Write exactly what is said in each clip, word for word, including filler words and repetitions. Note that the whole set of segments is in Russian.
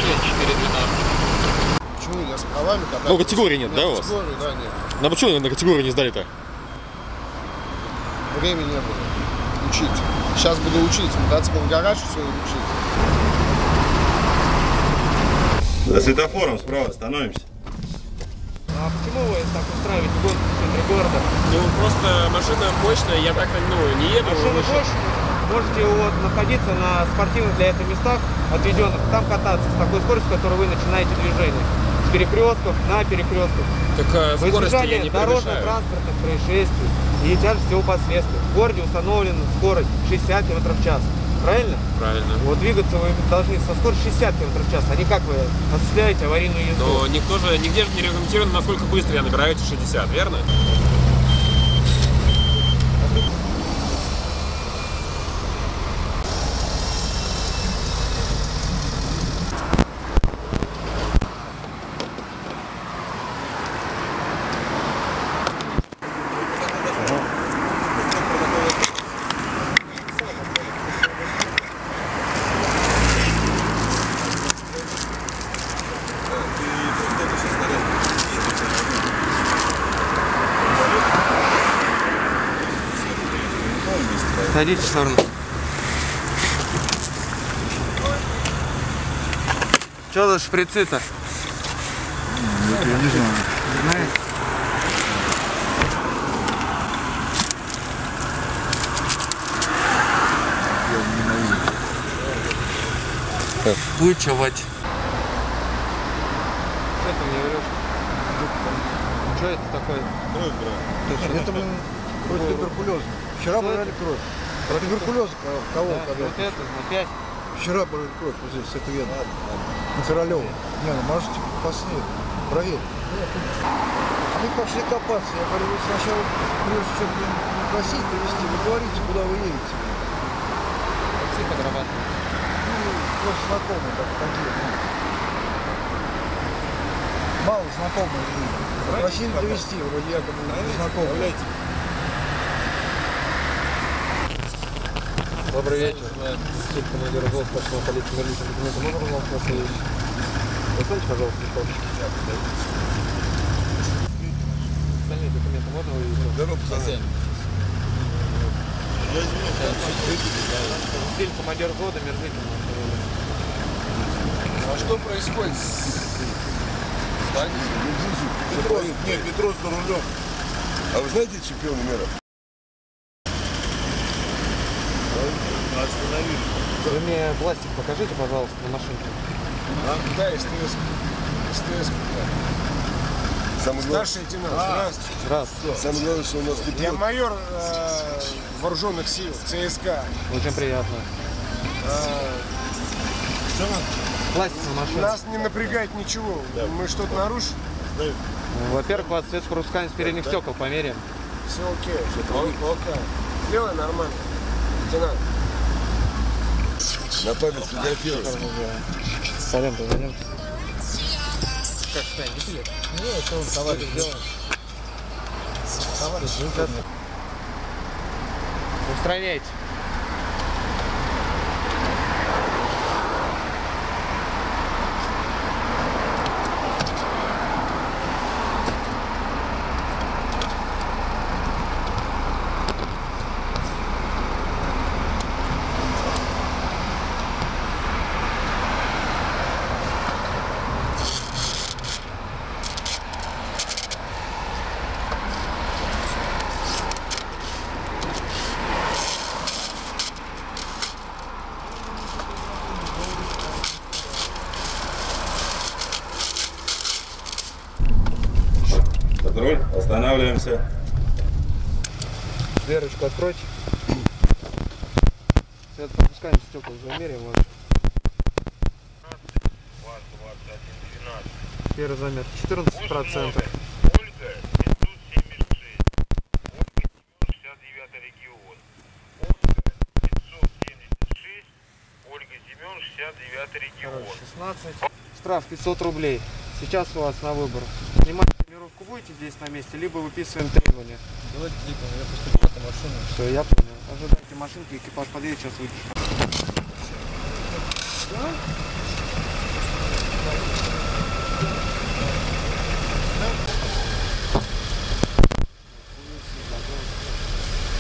шесть четыре двенадцать. Почему я с правами катаюсь? Ну, категории нет, да, у вас? Категории, да, нет. Ну, а почему на категорию не сдали-то? Времени не было. Учить. Сейчас буду учить. Мотоцикл в гараж, все, и учить. За светофором справа становимся. А почему вы так устраиваете гонку в центре города? Ну, просто машина мощная, я так, ну, не еду. Машина мощная. Можете вот находиться на спортивных для этого местах, отведенных, там кататься с такой скоростью, с которой вы начинаете движение. С перекрестков на перекрестках. Так а, скорости я не превышаю. Дорожно-транспортных происшествий и тяжесть его последствий. В городе установлена скорость шестьдесят километров в час. Правильно? Правильно. Вот двигаться вы должны со скоростью шестьдесят километров в час. А не как вы осуществляете аварийную езду. Но никто же, нигде же не регламентировано, насколько быстро я набираю эти шестьдесят, верно? Садитесь в сторону. Что за шприцы-то? Я не знаю. Знаете? Вычевать. Что ты мне врешь? Что это такое? Кровь, брат. Это, блин, против туберкулеза. Вчера брали кровь. Против туберкулеза кого? Да, вот это, опять. Вчера брали кровь вот здесь, с этой вены. На Королёва. Не, ну можете посмотреть, проверить. Мы пошли копаться. Я говорю, вы сначала, прежде чем просить привезти, вы говорите, куда вы едете. Такси подрабатывают. Ну, просто знакомые так, такие. Мало знакомые люди. Просили довезти, вроде якобы знакомые. Добрый вечер. Суд командира ГОС, старшего полиции Мерлица. Документы можно, пожалуйста, вас увидеть? Достаньте, пожалуйста, листок. Остальные документы можно увидеть? Здорово, пацаны. Я извиняюсь. Фильм командир года Мерлица. А что происходит? Петрос, нет, Петрос за рулем. А вы знаете чемпиона мира? Остановили. Вы мне пластик покажите, пожалуйста, на машинке. А, да, СТС. СТС. Самый главный. Старший лейтенант. Здравствуйте. Здравствуйте. Самое главное, что у нас не Я пьет. майор э, вооруженных сил, ЦСКА. Очень приятно. Э, Пластик на машинке. нас не напрягает ничего. Да. Мы что-то нарушим. Во-первых, у вас цвет пропускания с передних стекол померяем. Все окей. О- окей. Сделай нормально. Лейтенант. На память сфотографировать. Салем, позвоним. Как стоять? Билет. Ну, это он товарищ сделал. Товарищ, Устраняйте. Патруль, останавливаемся. Дверочку откройте. Цвет пропускания стекол замеряем ваш. Первый замер четырнадцать процентов. Ольга, пятьсот семьдесят шесть. Ольга, шестьдесят девятый регион. Ольга, пятьсот семьдесят шесть. Ольга, Семен, шестьдесят девятый регион. шестнадцать. Штраф пятьсот рублей. Сейчас у вас на выбор. Снимать маркировку будете здесь на месте, либо выписываем требования. давайте типа, я поступил на машину. Все, я понял. Ожидайте машинки, экипаж подъедет, сейчас выпишем.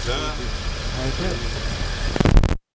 Да. А это